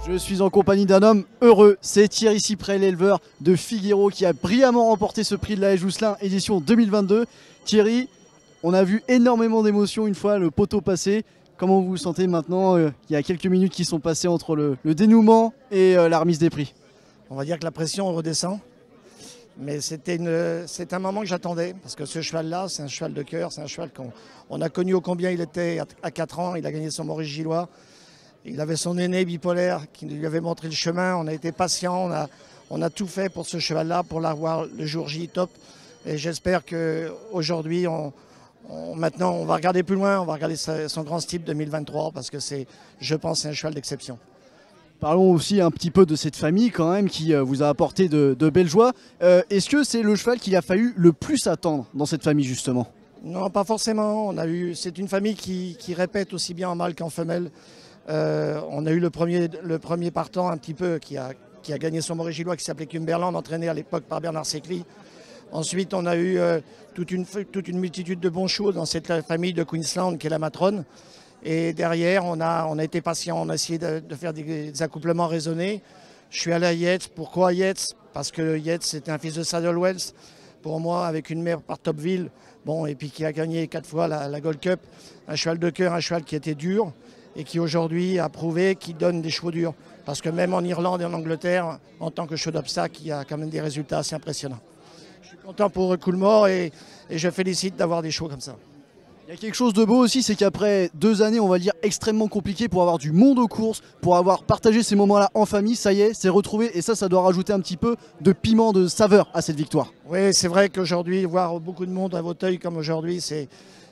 Je suis en compagnie d'un homme heureux, c'est Thierry Cyprès, l'éleveur de Figueiro, qui a brillamment remporté ce prix de la Jousselin édition 2022. Thierry, on a vu énormément d'émotions une fois le poteau passé. Comment vous vous sentez maintenant, il y a quelques minutes qui sont passées entre le dénouement et la remise des prix? On va dire que la pression redescend, mais c'est un moment que j'attendais, parce que ce cheval-là, c'est un cheval de cœur, c'est un cheval qu'on a connu au combien il était à 4 ans, il a gagné son Maurice Gillois. Il avait son aîné bipolaire qui lui avait montré le chemin. On a été patient, on a tout fait pour ce cheval-là, pour l'avoir le jour J top. Et j'espère qu'aujourd'hui, maintenant, on va regarder plus loin, on va regarder son grand style 2023 parce que je pense, c'est un cheval d'exception. Parlons aussi un petit peu de cette famille quand même qui vous a apporté de belles joies. Est-ce que c'est le cheval qu'il a fallu le plus attendre dans cette famille justement? Non, pas forcément. C'est une famille qui répète aussi bien en mâle qu'en femelle. On a eu le premier partant un petit peu qui a gagné son Maurice Gillois qui s'appelait Cumberland, entraîné à l'époque par Bernard Secli. Ensuite, on a eu toute une multitude de bons chevaux dans cette famille de Queensland qui est la matrone. Et derrière, on a été patient, on a essayé de faire des accouplements raisonnés. Je suis allé à Yates. Pourquoi Yates? Parce que Yates, c'était un fils de Saddle Wells. Pour moi, avec une mère par Topville, bon, et puis qui a gagné 4 fois la Gold Cup. Un cheval de cœur, un cheval qui était dur et qui aujourd'hui a prouvé qu'il donne des chevaux durs. Parce que même en Irlande et en Angleterre, en tant que cheval d'obstacle, il y a quand même des résultats assez impressionnants. Je suis content pour Coolmore et je félicite d'avoir des chevaux comme ça. Il y a quelque chose de beau aussi, c'est qu'après 2 années, on va dire, extrêmement compliquées pour avoir du monde aux courses, pour avoir partagé ces moments-là en famille, ça y est, c'est retrouvé et ça doit rajouter un petit peu de piment, de saveur à cette victoire. Oui, c'est vrai qu'aujourd'hui, voir beaucoup de monde à Vauteuil comme aujourd'hui, c'est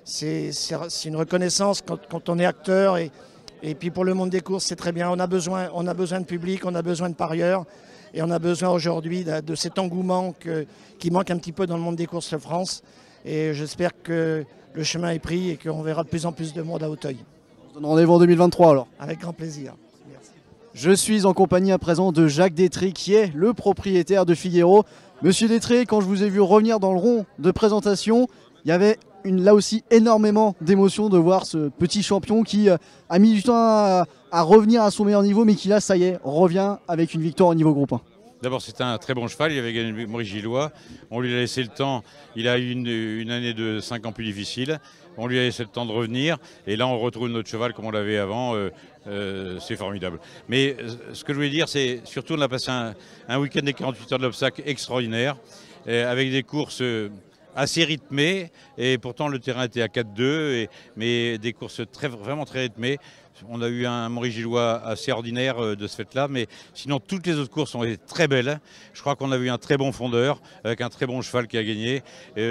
une reconnaissance quand on est acteur et puis pour le monde des courses, c'est très bien. On a besoin de public, on a besoin de parieurs et on a besoin aujourd'hui de cet engouement qui manque un petit peu dans le monde des courses de France. Et j'espère que le chemin est pris et qu'on verra de plus en plus de monde à Auteuil. On se donne rendez-vous en 2023 alors. Avec grand plaisir. Merci. Je suis en compagnie à présent de Jacques Détré qui est le propriétaire de Figueiro. Monsieur Détré, quand je vous ai vu revenir dans le rond de présentation, il y avait là aussi énormément d'émotions de voir ce petit champion qui a mis du temps à revenir à son meilleur niveau, mais qui là, ça y est, revient avec une victoire au niveau groupe 1. D'abord, c'était un très bon cheval, il avait gagné le Maurice Gillois. On lui a laissé le temps, il a eu une année de 5 ans plus difficile. On lui a laissé le temps de revenir. Et là, on retrouve notre cheval comme on l'avait avant. C'est formidable. Mais ce que je voulais dire, c'est surtout on a passé un week-end des 48 heures de l'obstacle extraordinaire, avec des courses assez rythmées. Et pourtant, le terrain était à 4-2, mais des courses vraiment très rythmées. On a eu un Maurice Gillois assez ordinaire de ce fait-là, mais sinon toutes les autres courses ont été très belles. Je crois qu'on a vu un très bon fondeur, avec un très bon cheval qui a gagné.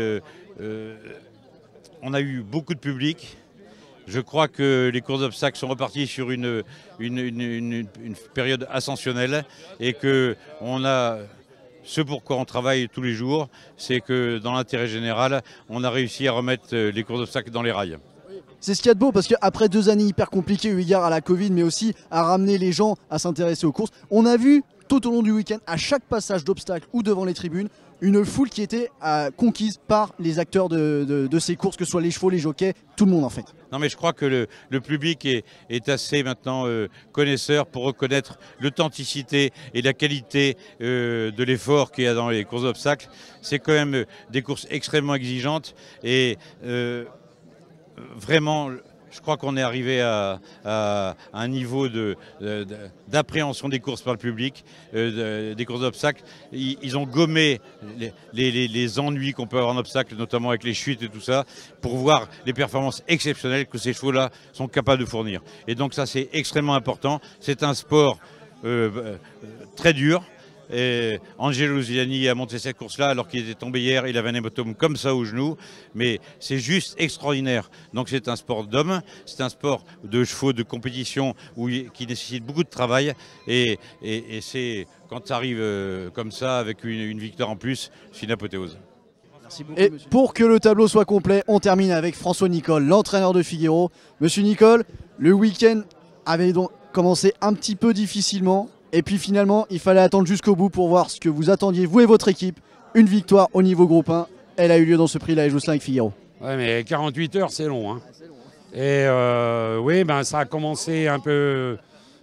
On a eu beaucoup de public. Je crois que les courses d'obstacles sont reparties sur une période ascensionnelle et qu'on a... Ce pourquoi on travaille tous les jours, c'est que dans l'intérêt général, on a réussi à remettre les courses d'obstacles dans les rails. C'est ce qu'il y a de beau parce qu'après 2 années hyper compliquées eu égard à la Covid, mais aussi à ramener les gens à s'intéresser aux courses, on a vu tout au long du week-end, à chaque passage d'obstacle ou devant les tribunes, une foule qui était conquise par les acteurs de ces courses, que ce soit les chevaux, les jockeys, tout le monde en fait. Non mais je crois que le public est assez maintenant connaisseur pour reconnaître l'authenticité et la qualité de l'effort qu'il y a dans les courses d'obstacles. C'est quand même des courses extrêmement exigeantes et vraiment, je crois qu'on est arrivé à un niveau d'appréhension des courses par le public, des courses d'obstacles. Ils ont gommé les ennuis qu'on peut avoir en obstacle, notamment avec les chutes et tout ça, pour voir les performances exceptionnelles que ces chevaux-là sont capables de fournir. Et donc ça, c'est extrêmement important. C'est un sport très dur. Et Angelo Zilani a monté cette course-là alors qu'il était tombé hier, il avait un hématome comme ça au genou, mais c'est juste extraordinaire. Donc c'est un sport d'hommes, c'est un sport de chevaux de compétition qui nécessite beaucoup de travail et c'est quand ça arrive comme ça avec une victoire en plus, c'est une apothéose. Merci beaucoup, et monsieur. Pour que le tableau soit complet, on termine avec François Nicole, l'entraîneur de Figueiro. Monsieur Nicole, le week-end avait donc commencé un petit peu difficilement. Et puis finalement, il fallait attendre jusqu'au bout pour voir ce que vous attendiez, vous et votre équipe. Une victoire au niveau groupe 1. Elle a eu lieu dans ce prix là, Jousselin avec Figueiro. Ouais, mais 48 heures, c'est long. Hein. Et oui, ben, ça a commencé un peu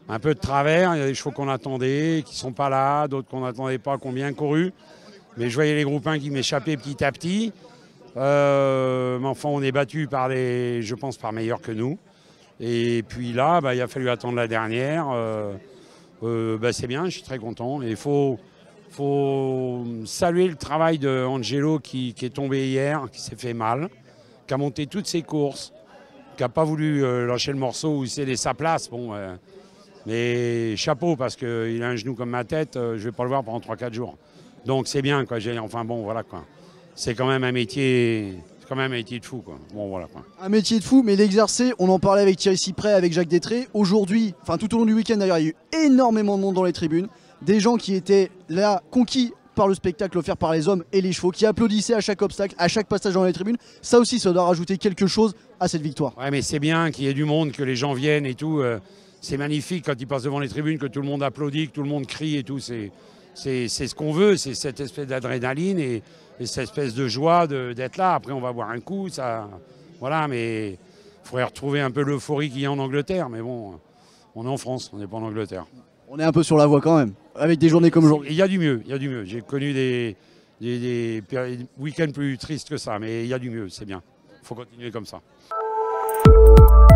un peu de travers. Il y a des chevaux qu'on attendait, qui ne sont pas là, d'autres qu'on n'attendait pas, qui ont bien couru. Mais je voyais les groupes 1 qui m'échappaient petit à petit. Mais enfin, on est battu par je pense, par meilleurs que nous. Et puis là, il a fallu attendre la dernière. C'est bien, je suis très content. Il faut saluer le travail de Angelo qui est tombé hier, qui s'est fait mal, qui a monté toutes ses courses, qui n'a pas voulu lâcher le morceau ou céder sa place. Bon, mais chapeau, parce qu'il a un genou comme ma tête, je ne vais pas le voir pendant 3-4 jours. Donc c'est bien, quoi. Enfin bon, voilà, quoi. C'est quand même un métier. C'est quand même un métier de fou, quoi. Bon, voilà, quoi. Un métier de fou, mais l'exercer, on en parlait avec Thierry Cyprès, avec Jacques Détré. Aujourd'hui, enfin tout au long du week-end d'ailleurs, il y a eu énormément de monde dans les tribunes. Des gens qui étaient là, conquis par le spectacle offert par les hommes et les chevaux, qui applaudissaient à chaque obstacle, à chaque passage dans les tribunes. Ça aussi, ça doit rajouter quelque chose à cette victoire. Ouais, mais c'est bien qu'il y ait du monde, que les gens viennent et tout. C'est magnifique quand ils passent devant les tribunes, que tout le monde applaudit, que tout le monde crie et tout. C'est ce qu'on veut, c'est cette espèce d'adrénaline et cette espèce de joie d'être là. Après, on va boire un coup, ça, voilà, mais il faudrait retrouver un peu l'euphorie qu'il y a en Angleterre. Mais bon, on est en France, on n'est pas en Angleterre. On est un peu sur la voie quand même, avec des journées comme aujourd'hui. Il y a du mieux, il y a du mieux. J'ai connu des week-ends plus tristes que ça, mais il y a du mieux, c'est bien. Il faut continuer comme ça.